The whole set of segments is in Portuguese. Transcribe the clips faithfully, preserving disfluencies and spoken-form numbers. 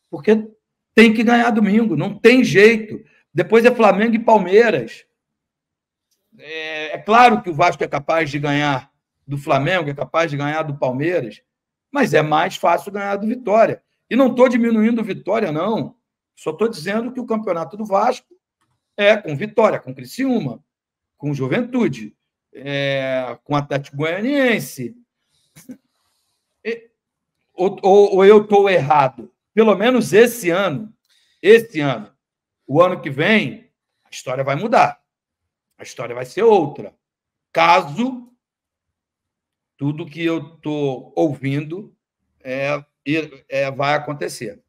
porque tem que ganhar domingo, não tem jeito. Depois é Flamengo e Palmeiras. É, é claro que o Vasco é capaz de ganhar do Flamengo, é capaz de ganhar do Palmeiras, mas é mais fácil ganhar do Vitória. E não estou diminuindo o Vitória, não. Só estou dizendo que o campeonato do Vasco é com Vitória, com Criciúma, com Juventude, é, com Atlético Goianiense. E, ou, ou, ou eu estou errado? Pelo menos esse ano, esse ano, o ano que vem, a história vai mudar. A história vai ser outra. Caso tudo que eu estou ouvindo é, é, vai acontecer.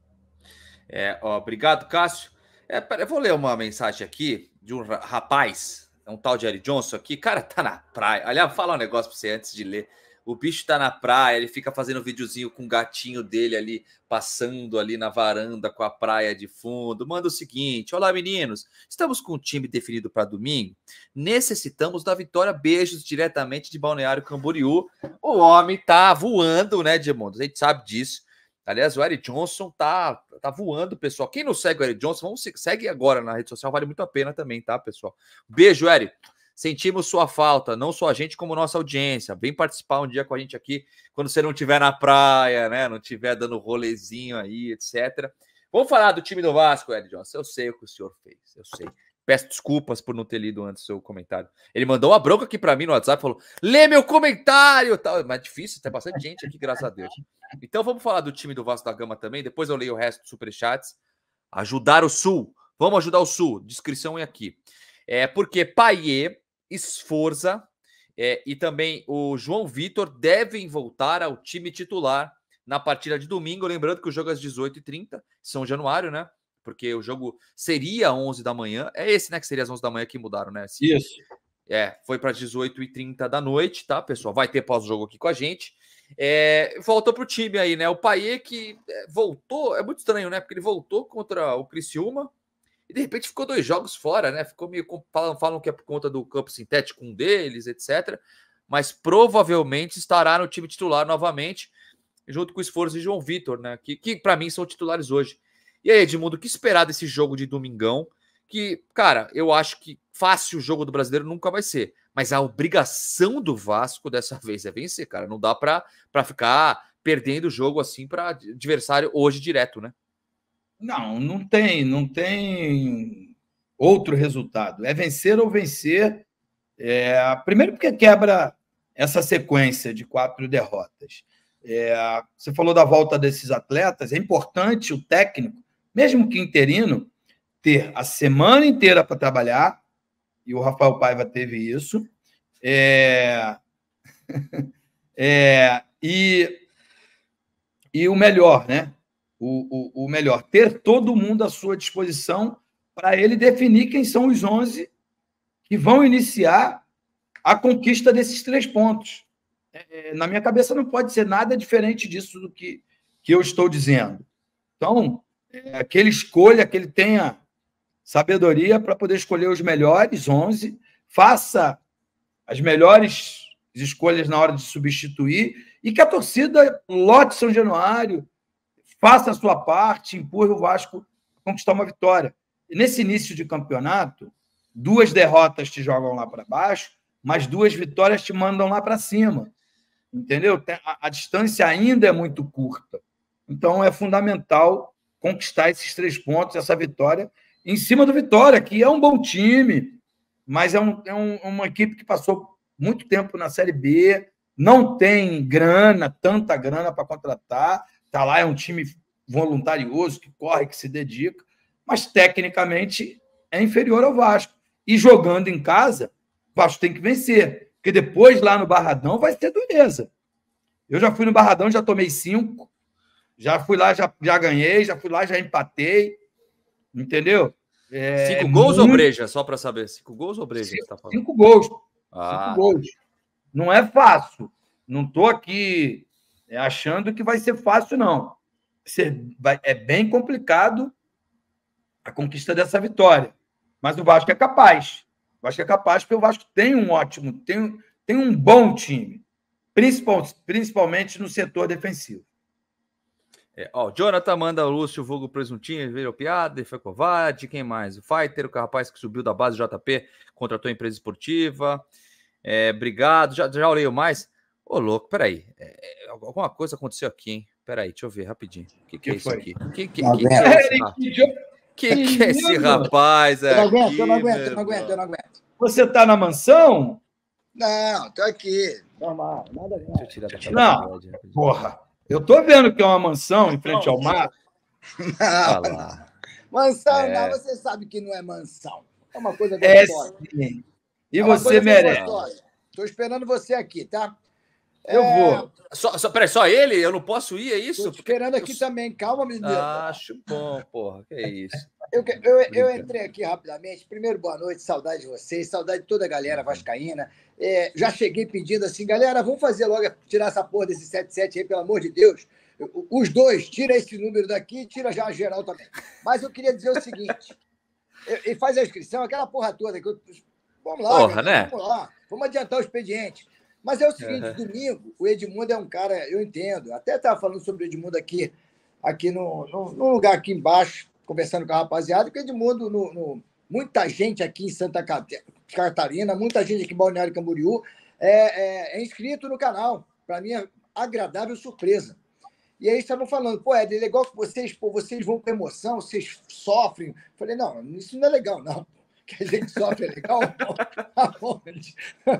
É, ó, obrigado, Cássio. É, pera, eu vou ler uma mensagem aqui de um rapaz, é um tal de Eric Johnson aqui. Cara, tá na praia. Aliás, vou falar um negócio pra você antes de ler. O bicho tá na praia, ele fica fazendo um videozinho com o gatinho dele ali, passando ali na varanda com a praia de fundo. Manda o seguinte: olá, meninos. Estamos com o time definido para domingo. Necessitamos da vitória. Beijos diretamente de Balneário Camboriú. O homem tá voando, né, Edmundo? A gente sabe disso. Aliás, o Eric Johnson tá, tá voando, pessoal. Quem não segue o Eric Johnson, vamos segue agora na rede social. Vale muito a pena também, tá, pessoal? Beijo, Eric. Sentimos sua falta, não só a gente, como nossa audiência. Vem participar um dia com a gente aqui, quando você não estiver na praia, né? Não estiver dando rolezinho aí, etcétera. Vamos falar do time do Vasco, Ed Johnson. Eu sei o que o senhor fez, eu sei. Peço desculpas por não ter lido antes o seu comentário. Ele mandou uma bronca aqui para mim no WhatsApp, falou: lê meu comentário! Tal. Mas é difícil, tem bastante gente aqui, graças a Deus. Então vamos falar do time do Vasco da Gama também, depois eu leio o resto dos superchats. Ajudar o Sul. Vamos ajudar o Sul. Descrição é aqui. É porque Payet, Esforza é, e também o João Vitor devem voltar ao time titular na partida de domingo. Lembrando que o jogo é às dezoito e trinta, São Januário, né? Porque o jogo seria às onze da manhã. É esse, né? Que seria às onze da manhã que mudaram, né? Esse, Isso. É, foi para dezoito e trinta da noite, tá, pessoal? Vai ter pós-jogo aqui com a gente. É, voltou pro time aí, né? O Payet que voltou, é muito estranho, né? Porque ele voltou contra o Criciúma e de repente ficou dois jogos fora, né? Ficou meio. Falam, falam que é por conta do campo sintético, um deles, etcétera. Mas provavelmente estará no time titular novamente, junto com o Esforço e João Vitor, né? Que, que para mim são titulares hoje. E aí, Edmundo, o que esperar desse jogo de domingão? Que, cara, eu acho que fácil o jogo do brasileiro nunca vai ser. Mas a obrigação do Vasco dessa vez é vencer, cara. Não dá para ficar perdendo o jogo assim para adversário hoje direto, né? Não, não tem, não tem outro resultado. É vencer ou vencer. É, primeiro porque quebra essa sequência de quatro derrotas. É, você falou da volta desses atletas. É importante o técnico, mesmo que interino, ter a semana inteira para trabalhar, e o Rafael Paiva teve isso. É, é, e, e o melhor, né? O, o, o melhor, ter todo mundo à sua disposição para ele definir quem são os onze que vão iniciar a conquista desses três pontos. É, na minha cabeça não pode ser nada diferente disso do que, que eu estou dizendo. Então, é, que ele escolha, que ele tenha sabedoria para poder escolher os melhores onze, faça as melhores escolhas na hora de substituir e que a torcida lote São Januário, faça a sua parte, empurre o Vasco a conquistar uma vitória. E nesse início de campeonato, duas derrotas te jogam lá para baixo, mas duas vitórias te mandam lá para cima. Entendeu? A, a distância ainda é muito curta. Então, é fundamental conquistar esses três pontos, essa vitória, em cima do Vitória, que é um bom time, mas é, um, é um, uma equipe que passou muito tempo na Série B, não tem grana, tanta grana para contratar. Está lá, é um time voluntarioso, que corre, que se dedica, mas tecnicamente é inferior ao Vasco. E jogando em casa, o Vasco tem que vencer, porque depois lá no Barradão vai ser dureza. Eu já fui no Barradão, já tomei cinco, já fui lá, já, já ganhei, já fui lá, já empatei, entendeu? É, cinco gols muito... ou breja, só para saber? Cinco gols ou breja? Cinco, que você tá falando? cinco gols. Ah. Cinco gols. Não é fácil. Não estou aqui achando que vai ser fácil, não. É bem complicado a conquista dessa vitória. Mas o Vasco é capaz. O Vasco é capaz porque o Vasco tem um ótimo, tem, tem um bom time, principal, principalmente no setor defensivo. É, ó, o Jonathan manda o Lúcio, vulgo presuntinho, virou piada, ele foi covarde. Quem mais? O Fighter, o rapaz que subiu da base J P, contratou a empresa esportiva. É, obrigado. Já, já olhei mais. Ô, louco, peraí. É, alguma coisa aconteceu aqui, hein? Peraí, deixa eu ver rapidinho. O que, que, que é isso foi? aqui? O que, que, Não que, que é esse, que, que, que é esse rapaz Eu não aqui? aguento, eu não aguento, eu não aguento, eu não aguento. Você está na mansão? Não, tô aqui. Normal, nada Deixa eu tirar daqui. Não, porra. Eu tô vendo que é uma mansão em frente ao mar. Não, Olha lá. mansão, É. não, você sabe que não é mansão. É uma coisa É gostosa. sim. E É uma você coisa merece. gostosa. Tô esperando você aqui, tá? Eu É, vou. Só, só, peraí, só ele? Eu não posso ir, é Tô isso? te esperando aqui Eu- também. Calma, menino. Acho bom, porra. Que é isso. Eu, eu, eu Brincando. entrei aqui rapidamente. Primeiro, boa noite, saudade de vocês, saudade de toda a galera vascaína. É, já cheguei pedindo assim, galera, vamos fazer logo, tirar essa porra desse sete sete aí, pelo amor de Deus. Os dois, tira esse número daqui e tira já a geral também. Mas eu queria dizer o seguinte, e faz a inscrição, aquela porra toda. Que eu, vamos lá, Porra, galera, né? vamos lá, vamos adiantar o expediente. Mas é o seguinte, Uhum. domingo, o Edmundo é um cara, eu entendo, até estava falando sobre o Edmundo aqui, aqui no, no, no lugar aqui embaixo, conversando com a rapaziada, que o Edmundo, no, no, muita gente aqui em Santa Catarina, muita gente aqui em Balneário Camboriú, é, é, é inscrito no canal. Para mim é agradável surpresa. E aí estavam falando, pô, é legal que vocês, pô, vocês vão com emoção, vocês sofrem. Eu falei, não, isso não é legal, não. Que a gente sofre é legal? Aonde?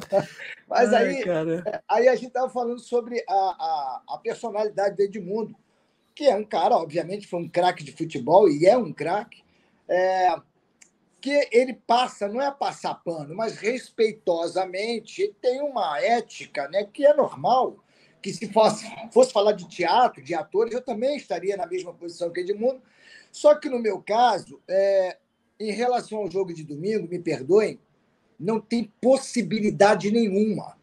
Mas aí, Ai, aí a gente estava falando sobre a, a, a personalidade do Edmundo, que é um cara, obviamente, foi um craque de futebol, e é um craque, é, que ele passa, não é passar pano, mas respeitosamente, ele tem uma ética, né, que é normal, que se fosse, fosse falar de teatro, de atores, eu também estaria na mesma posição que Edmundo, só que no meu caso, é, em relação ao jogo de domingo, me perdoem, não tem possibilidade nenhuma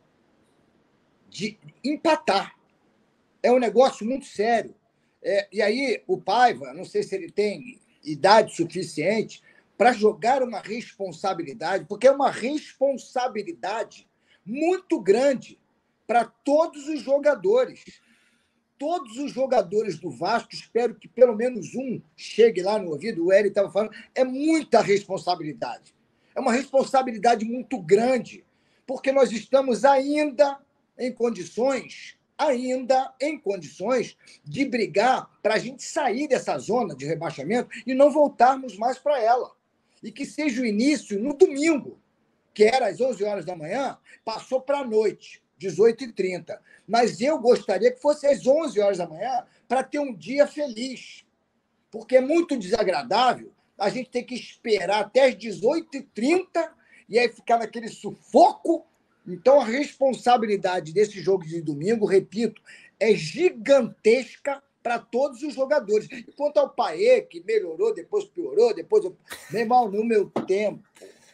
de empatar. É um negócio muito sério. É, e aí, o Paiva, não sei se ele tem idade suficiente para jogar uma responsabilidade, porque é uma responsabilidade muito grande para todos os jogadores. Todos os jogadores do Vasco, espero que pelo menos um chegue lá no ouvido, o Eric estava falando, é muita responsabilidade. É uma responsabilidade muito grande, porque nós estamos ainda em condições, ainda em condições de brigar para a gente sair dessa zona de rebaixamento e não voltarmos mais para ela. E que seja o início no domingo, que era às onze horas da manhã, passou para a noite, dezoito e trinta. Mas eu gostaria que fosse às onze horas da manhã para ter um dia feliz. Porque é muito desagradável a gente ter que esperar até às dezoito e trinta e aí ficar naquele sufoco. Então, a responsabilidade desse jogo de domingo, repito, é gigantesca para todos os jogadores. E quanto ao Paê, que melhorou, depois piorou, depois... Eu... Meu irmão, no meu tempo...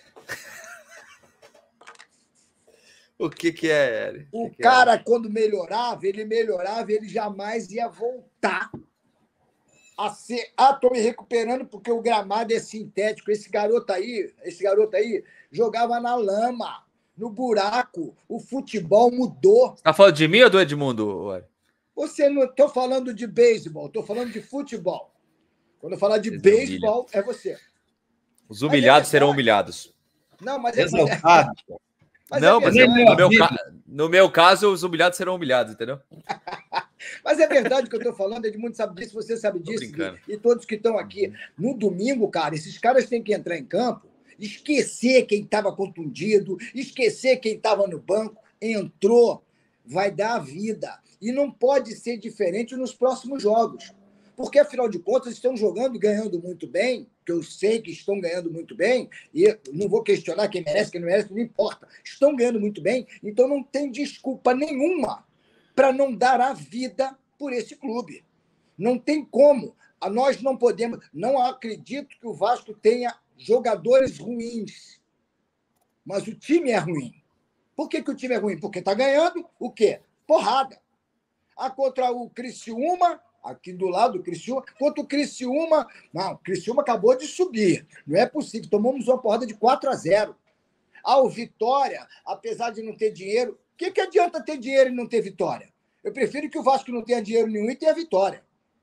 O que que é, Eric? O que que cara, é? quando melhorava, ele melhorava, ele jamais ia voltar a ser... Ah, tô me recuperando porque o gramado é sintético. Esse garoto aí, esse garoto aí jogava na lama, no buraco. O futebol mudou. Você tá falando de mim ou do Edmundo, Eric? Você não... Tô falando de beisebol, tô falando de futebol. Quando eu falar de Eles beisebol, é você. Os humilhados é serão humilhados. Não, mas é... Exaltado. Mas não, é mas verdade. no meu, ca... no meu caso, os humilhados serão humilhados, entendeu? Mas é verdade o que eu estou falando, Edmundo sabe disso, você sabe disso, e, e todos que estão aqui. No domingo, cara, esses caras têm que entrar em campo, esquecer quem estava contundido, esquecer quem estava no banco, entrou, vai dar a vida. E não pode ser diferente nos próximos jogos. Porque, afinal de contas, estão jogando e ganhando muito bem, que eu sei que estão ganhando muito bem, e não vou questionar quem merece, quem não merece, não importa. Estão ganhando muito bem, então não tem desculpa nenhuma para não dar a vida por esse clube. Não tem como. Nós não podemos... Não acredito que o Vasco tenha jogadores ruins, mas o time é ruim. Por que, que o time é ruim? Porque está ganhando o quê? Porrada. Ah, contra o Criciúma... Aqui do lado do Criciúma, contra o Criciúma. Não, o Criciúma acabou de subir. Não é possível. Tomamos uma porrada de quatro a zero. Ah, o Vitória, apesar de não ter dinheiro, o que, que adianta ter dinheiro e não ter vitória? Eu prefiro que o Vasco não tenha dinheiro nenhum e tenha vitória.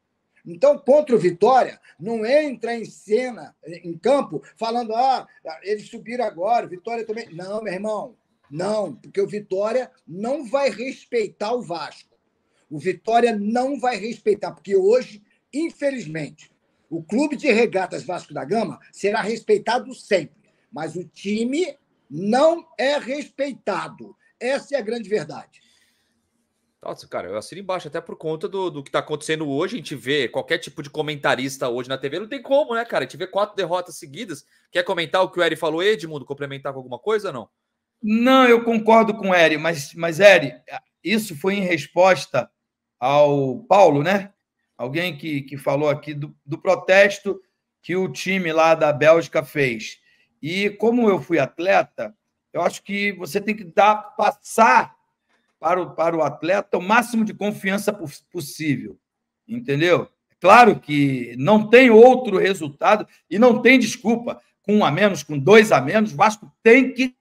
Então, contra o Vitória, não entra em cena, em campo, falando, ah, eles subiram agora, o Vitória também. Não, meu irmão, não, porque o Vitória não vai respeitar o Vasco. O Vitória não vai respeitar, porque hoje, infelizmente, o Clube de Regatas Vasco da Gama será respeitado sempre, mas o time não é respeitado. Essa é a grande verdade. Nossa, cara, eu assino embaixo, até por conta do, do que tá acontecendo hoje. A gente vê qualquer tipo de comentarista hoje na T V, não tem como, né, cara? A gente vê quatro derrotas seguidas. Quer comentar o que o Eri falou, Edmundo? Complementar com alguma coisa ou não? Não, eu concordo com o Eri, mas, mas Eri, isso foi em resposta ao Paulo, né? Alguém que, que falou aqui do, do protesto que o time lá da Bélgica fez. E como eu fui atleta, eu acho que você tem que dar, passar para o, para o atleta o máximo de confiança possível, entendeu? Claro que não tem outro resultado e não tem desculpa. Com um a menos, com dois a menos, o Vasco tem que...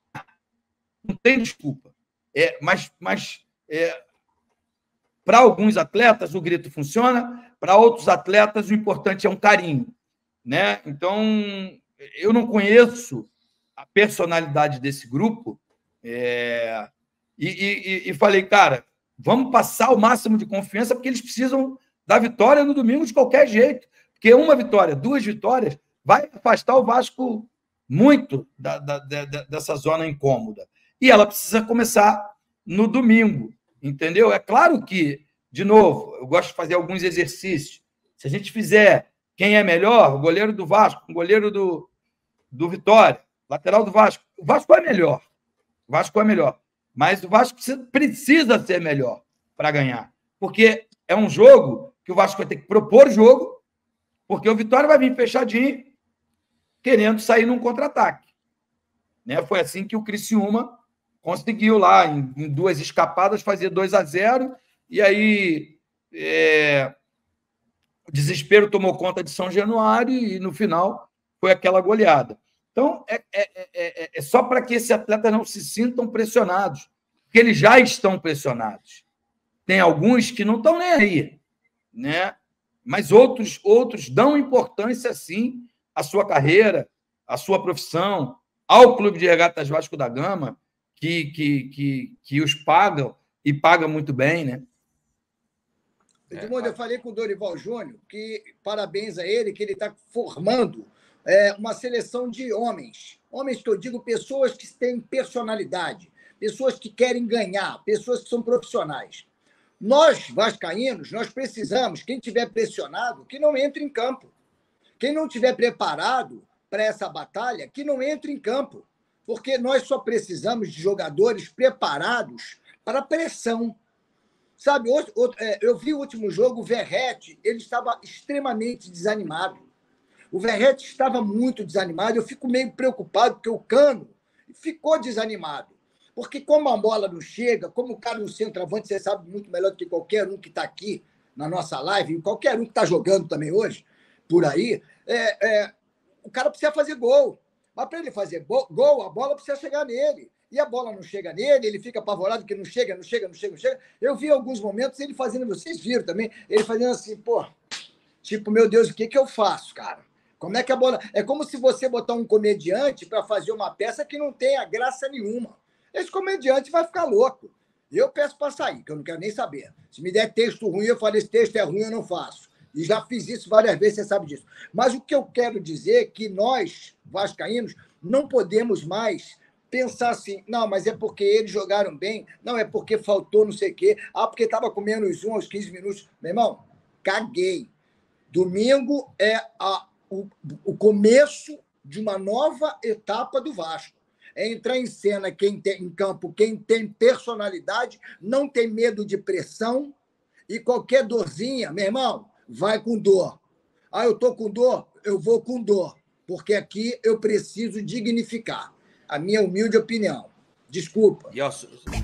Não tem desculpa. É, mas mas é, para alguns atletas o grito funciona, para outros atletas o importante é um carinho, né? Então, eu não conheço a personalidade desse grupo, é, e, e, e falei, cara, vamos passar o máximo de confiança, porque eles precisam da vitória no domingo de qualquer jeito, porque uma vitória, duas vitórias, vai afastar o Vasco muito da, da, da, dessa zona incômoda. E ela precisa começar no domingo, entendeu? É claro que, de novo, eu gosto de fazer alguns exercícios. Se a gente fizer quem é melhor, o goleiro do Vasco, o goleiro do, do Vitória, lateral do Vasco, o Vasco é melhor. O Vasco é melhor. Mas o Vasco precisa, precisa ser melhor para ganhar. Porque é um jogo que o Vasco vai ter que propor jogo, porque o Vitória vai vir fechadinho, querendo sair num contra-ataque. Né? Foi assim que o Criciúma conseguiu lá, em, em duas escapadas, fazer dois a zero, e aí é, o desespero tomou conta de São Januário e, no final, foi aquela goleada. Então, é, é, é, é só para que esses atletas não se sintam pressionados, porque eles já estão pressionados. Tem alguns que não estão nem aí, né? Mas outros, outros dão importância, sim, à sua carreira, à sua profissão, ao Clube de Regatas Vasco da Gama, que, que, que, que os pagam e pagam muito bem, né? Edmundo, eu falei com o Dorival Júnior que parabéns a ele, que ele está formando é, uma seleção de homens. Homens que eu digo, pessoas que têm personalidade, pessoas que querem ganhar, pessoas que são profissionais. Nós, vascaínos, nós precisamos, quem estiver pressionado, que não entre em campo. Quem não estiver preparado para essa batalha, que não entre em campo. Porque nós só precisamos de jogadores preparados para a pressão. Sabe, eu vi o último jogo, o Verratti, ele estava extremamente desanimado. O Verratti estava muito desanimado, eu fico meio preocupado, porque o Cano ficou desanimado. Porque como a bola não chega, como o cara no centroavante, você sabe muito melhor do que qualquer um que está aqui na nossa live, e qualquer um que está jogando também hoje, por aí, é, é, o cara precisa fazer gol. Mas para ele fazer gol, a bola precisa chegar nele. E a bola não chega nele, ele fica apavorado que não chega, não chega, não chega, não chega. Eu vi alguns momentos ele fazendo, vocês viram também, ele fazendo assim, pô, tipo, meu Deus, o que, que eu faço, cara? Como é que a bola... É como se você botar um comediante para fazer uma peça que não tenha graça nenhuma. Esse comediante vai ficar louco. Eu peço para sair, que eu não quero nem saber. Se me der texto ruim, eu falo, esse texto é ruim, eu não faço. E já fiz isso várias vezes, você sabe disso. Mas o que eu quero dizer é que nós, vascaínos, não podemos mais pensar assim, não, mas é porque eles jogaram bem, não, é porque faltou não sei o quê, ah, porque estava com menos um aos quinze minutos. Meu irmão, caguei. Domingo é a, o, o começo de uma nova etapa do Vasco. É entrar em cena quem tem em campo, quem tem personalidade, não tem medo de pressão, e qualquer dorzinha, meu irmão, vai com dor. Ah, eu estou com dor? Eu vou com dor, porque aqui eu preciso dignificar. A minha humilde opinião. Desculpa. E, ó,